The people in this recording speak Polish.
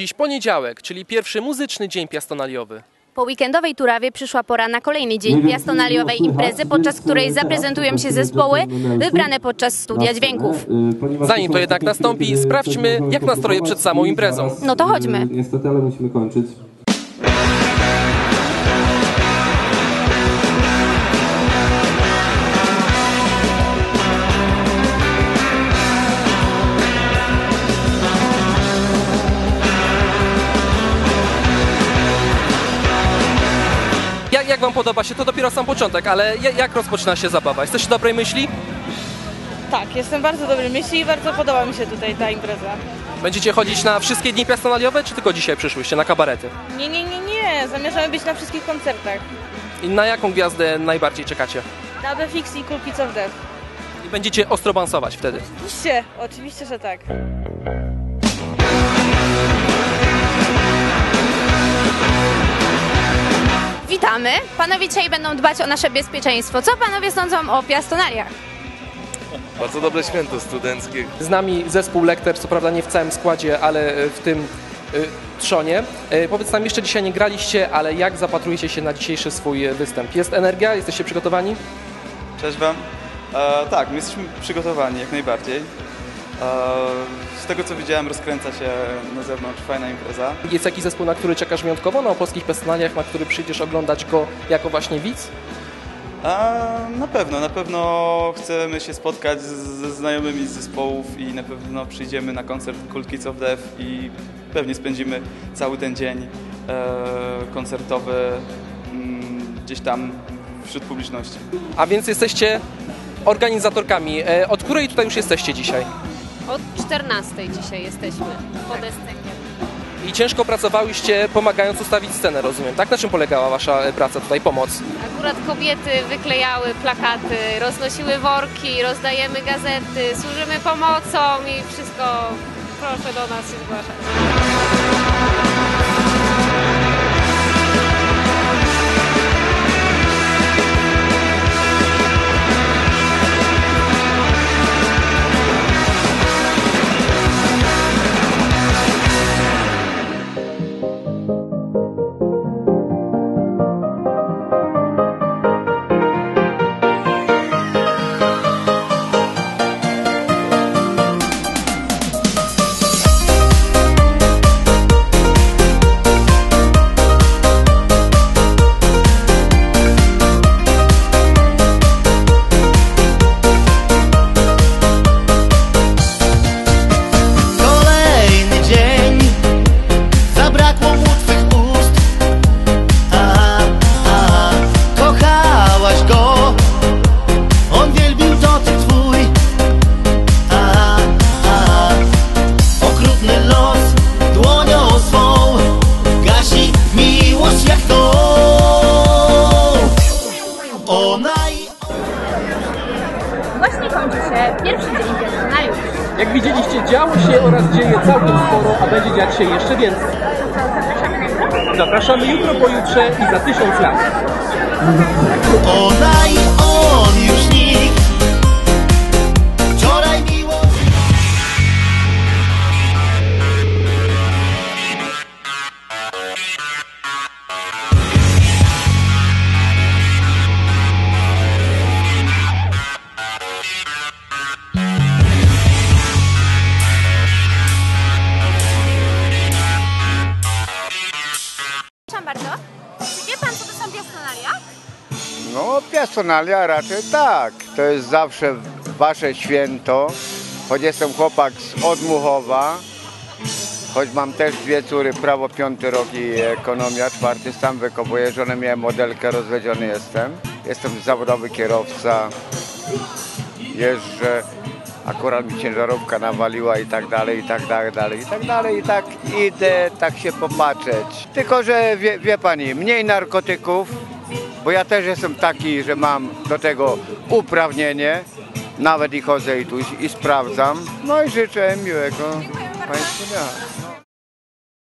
Dziś poniedziałek, czyli pierwszy muzyczny dzień piastonaliowy. Po weekendowej turawie przyszła pora na kolejny dzień piastonaliowej imprezy, podczas której zaprezentują się zespoły wybrane podczas studia dźwięków. Zanim to jednak nastąpi, sprawdźmy, jak nastroje przed samą imprezą. No to chodźmy. Niestety, ale musimy kończyć. Jak wam podoba się? To dopiero sam początek, ale jak rozpoczyna się zabawa? Jesteście dobrej myśli? Tak, jestem bardzo dobrej myśli i bardzo podoba mi się tutaj ta impreza. Będziecie chodzić na wszystkie dni piastonaliowe, czy tylko dzisiaj przyszłyście na kabarety? Nie. Zamierzamy być na wszystkich koncertach. I na jaką gwiazdę najbardziej czekacie? Na BFX i Cool Kids of Death. I będziecie ostro bansować wtedy. Oczywiście, że tak. Witamy. Panowie dzisiaj będą dbać o nasze bezpieczeństwo. Co panowie sądzą o piastonaliach? Bardzo dobre święto studenckie. Z nami zespół Lekter, co prawda nie w całym składzie, ale w tym trzonie. Powiedz nam, jeszcze dzisiaj nie graliście, ale jak zapatrujecie się na dzisiejszy swój występ? Jest energia? Jesteście przygotowani? Cześć Wam. Tak, my jesteśmy przygotowani jak najbardziej. Z tego co widziałem, rozkręca się na zewnątrz fajna impreza. Jest jakiś zespół, na który czekasz wyjątkowo? Na opolskich piastonaliach, na który przyjdziesz oglądać go jako właśnie widz? Na pewno chcemy się spotkać ze znajomymi z zespołów i na pewno przyjdziemy na koncert Cool Kids of Death i pewnie spędzimy cały ten dzień koncertowy gdzieś tam wśród publiczności. A więc jesteście organizatorkami. Od której tutaj już jesteście dzisiaj? Od 14 dzisiaj jesteśmy pod esceną. I ciężko pracowałyście, pomagając ustawić scenę, rozumiem, tak? Na czym polegała wasza praca tutaj, pomoc? Akurat kobiety wyklejały plakaty, roznosiły worki, rozdajemy gazety, służymy pomocą i wszystko, proszę do nas się zgłaszać. Właśnie kończy się pierwszy dzień piastonaliów. Jak widzieliście, działo się oraz dzieje całkiem sporo, a będzie dziać się jeszcze więcej. Zapraszamy jutro, pojutrze i za 1000 lat. Ona i on już nikt. Wczoraj miło. Przepraszam bardzo. Czy wie pan, co to są piastonalia? No, piastonalia raczej tak. To jest zawsze wasze święto. Choć jestem chłopak z Odmuchowa, choć mam też 2 córy, prawo 5. rok i ekonomia 4. stan wykopuję. Żonę miałem modelkę, rozwiedziony jestem. Jestem zawodowy kierowca. Jeżdżę. Akurat mi ciężarówka nawaliła i tak dalej, i tak dalej. I tak idę, tak się popatrzeć. Tylko, że wie pani, mniej narkotyków, bo ja też jestem taki, że mam do tego uprawnienie. Nawet i chodzę i tu i sprawdzam. No i życzę miłego państwu dnia.